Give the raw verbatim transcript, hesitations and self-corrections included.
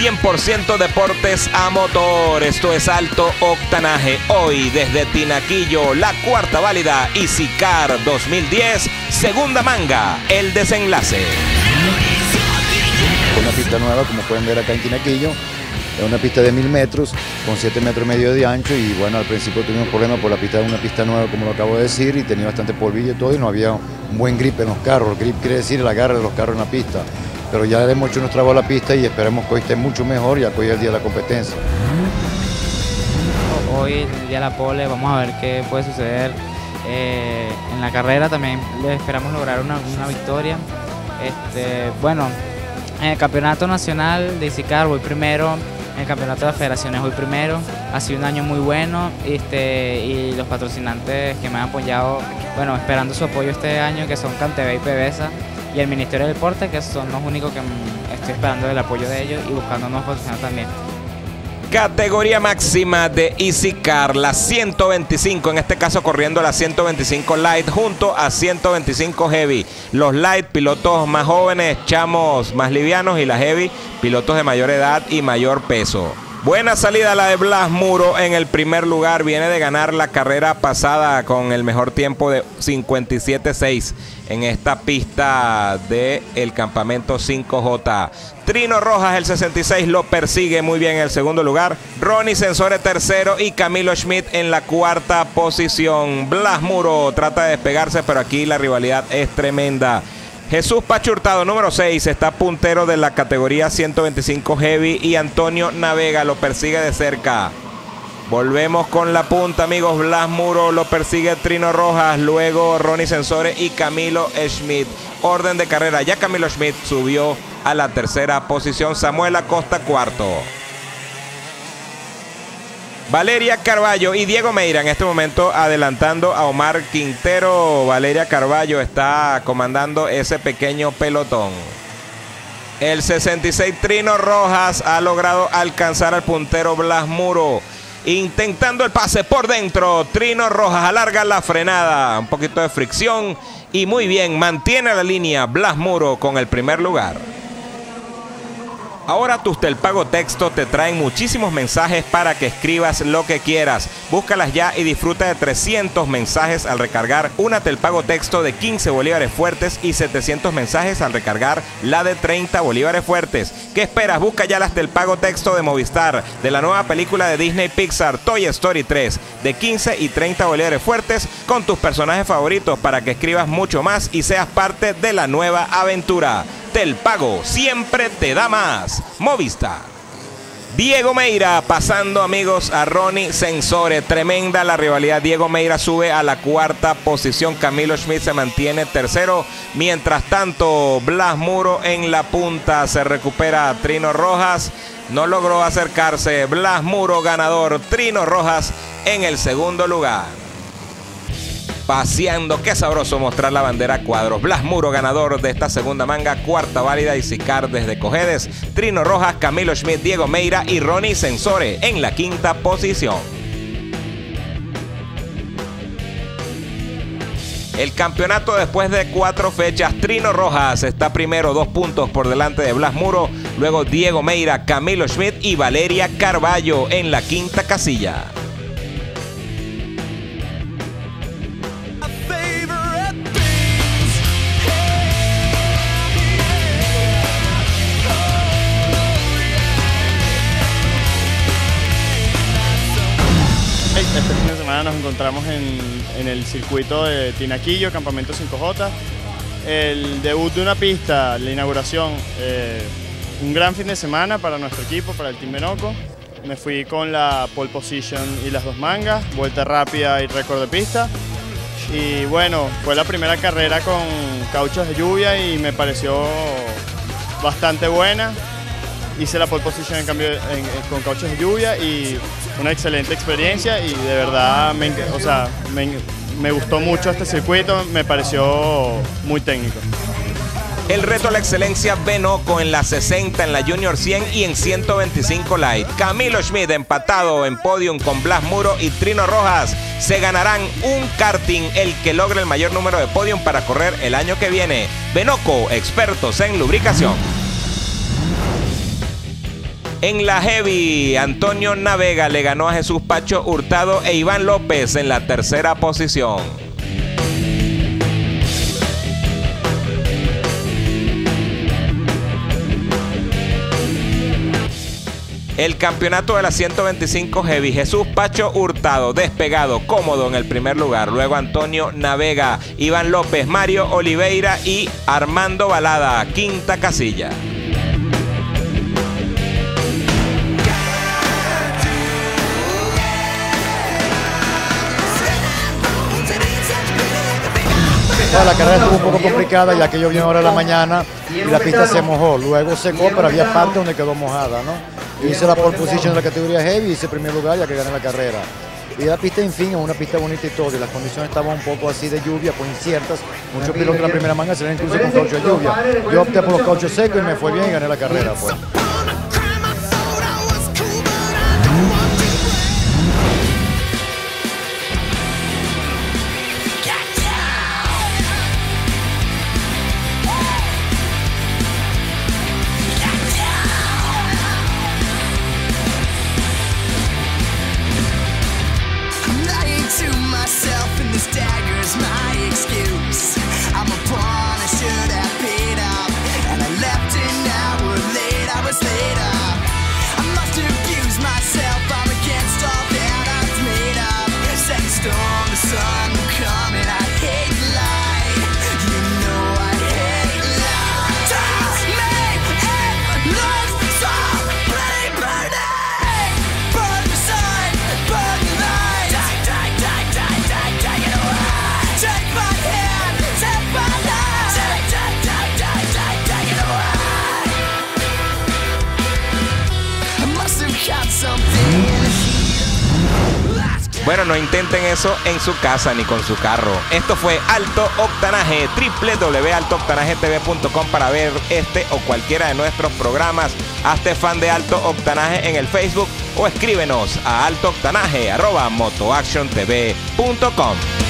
cien por ciento deportes a motor. Esto es Alto Octanaje. Hoy desde Tinaquillo, la cuarta válida EasyCar dos mil diez, segunda manga, el desenlace. Una pista nueva, como pueden ver acá en Tinaquillo. Es una pista de mil metros, con siete metros y medio de ancho, y bueno, al principio tuvimos problemas por la pista de una pista nueva, como lo acabo de decir, y tenía bastante polvillo y todo, y no había un buen grip en los carros. El grip quiere decir el agarre de los carros en la pista. Pero ya le hemos hecho nuestra bola a la pista y esperemos que hoy esté mucho mejor, ya que hoy es el día de la competencia. Hoy, el día de la pole, vamos a ver qué puede suceder. Eh, en la carrera también esperamos lograr una, una victoria. Este, bueno, en el campeonato nacional de EasyCar voy primero. En el campeonato de las federaciones voy primero. Ha sido un año muy bueno, este, y los patrocinantes que me han apoyado, bueno, esperando su apoyo este año, que son Cantebé y Pevesa, y el Ministerio del Deporte, que son los únicos que estoy esperando el apoyo de ellos y buscando nuevos patrocinadores también. Categoría máxima de EasyCar, la ciento veinticinco, en este caso corriendo la ciento veinticinco Light junto a ciento veinticinco Heavy. Los Light, pilotos más jóvenes, chamos más livianos, y la Heavy, pilotos de mayor edad y mayor peso. Buena salida la de Blas Muro en el primer lugar. Viene de ganar la carrera pasada con el mejor tiempo de cincuenta y siete seis en esta pista del campamento cinco J. Trino Rojas, el sesenta y seis, lo persigue muy bien en el segundo lugar. Ronnie Sensore tercero y Camilo Schmidt en la cuarta posición. Blas Muro trata de despegarse, pero aquí la rivalidad es tremenda. Jesús Pachurtado, número seis, está puntero de la categoría ciento veinticinco Heavy, y Antonio Navega lo persigue de cerca. Volvemos con la punta, amigos. Blas Muro, lo persigue Trino Rojas, luego Ronnie Sensore y Camilo Schmidt. Orden de carrera, ya Camilo Schmidt subió a la tercera posición. Samuel Acosta cuarto. Valeria Carballo y Diego Meira en este momento adelantando a Omar Quintero. Valeria Carballo está comandando ese pequeño pelotón. El sesenta y seis Trino Rojas ha logrado alcanzar al puntero Blas Muro. Intentando el pase por dentro, Trino Rojas alarga la frenada. Un poquito de fricción y muy bien, mantiene la línea Blas Muro con el primer lugar. Ahora tus Telpago Texto te traen muchísimos mensajes para que escribas lo que quieras. Búscalas ya y disfruta de trescientos mensajes al recargar una Telpago Texto de quince bolívares fuertes y setecientos mensajes al recargar la de treinta bolívares fuertes. ¿Qué esperas? Busca ya las Telpago Texto de Movistar, de la nueva película de Disney Pixar Toy Story tres, de quince y treinta bolívares fuertes con tus personajes favoritos para que escribas mucho más y seas parte de la nueva aventura. Telpago siempre te da más. Movistar. Diego Meira pasando, amigos, a Ronnie Sensore. Tremenda la rivalidad. Diego Meira sube a la cuarta posición. Camilo Schmidt se mantiene tercero. Mientras tanto, Blas Muro en la punta. Se recupera Trino Rojas. No logró acercarse. Blas Muro ganador. Trino Rojas en el segundo lugar. Paseando, qué sabroso mostrar la bandera a cuadros. Blas Muro ganador de esta segunda manga, cuarta válida EasyCar desde Cojedes. Trino Rojas, Camilo Schmidt, Diego Meira y Ronnie Sensore en la quinta posición. El campeonato después de cuatro fechas, Trino Rojas está primero, dos puntos por delante de Blas Muro. Luego Diego Meira, Camilo Schmidt y Valeria Carballo en la quinta casilla. Este fin de semana nos encontramos en, en el circuito de Tinaquillo, campamento cinco J. El debut de una pista, la inauguración, eh, un gran fin de semana para nuestro equipo, para el Team Benoco. Me fui con la pole position y las dos mangas, vuelta rápida y récord de pista. Y bueno, fue la primera carrera con cauchos de lluvia y me pareció bastante buena. Hice la pole position en cambio en, en, con cauchos de lluvia y una excelente experiencia, y de verdad me, o sea, me, me gustó mucho este circuito, me pareció muy técnico. El reto a la excelencia Benoco en la sesenta, en la Junior cien y en ciento veinticinco Light. Camilo Schmidt empatado en podium con Blas Muro y Trino Rojas se ganarán un karting, el que logre el mayor número de podium para correr el año que viene. Benoco, expertos en lubricación. En la Heavy, Antonio Navega le ganó a Jesús Pacho Hurtado e Iván López en la tercera posición. El campeonato de la ciento veinticinco Heavy, Jesús Pacho Hurtado despegado cómodo en el primer lugar, luego Antonio Navega, Iván López, Mario Oliveira y Armando Balada, quinta casilla. La carrera estuvo un poco complicada ya que llovió en hora de la mañana y la pista se mojó, luego secó, pero había parte donde quedó mojada, ¿no? Yo hice la pole position en la categoría Heavy, hice primer lugar ya que gané la carrera. Y la pista, en fin, es una pista bonita y todo, y las condiciones estaban un poco así de lluvia, pues inciertas. Muchos pilotos en la primera manga se ven incluso con caucho de lluvia. Yo opté por los cauchos secos y me fue bien y gané la carrera, pues. Bueno, no intenten eso en su casa ni con su carro. Esto fue Alto Octanaje, doble u doble u doble u punto alto octanaje t v punto com para ver este o cualquiera de nuestros programas. Hazte fan de Alto Octanaje en el Facebook o escríbenos a altooctanaje arroba motoactiontv punto com.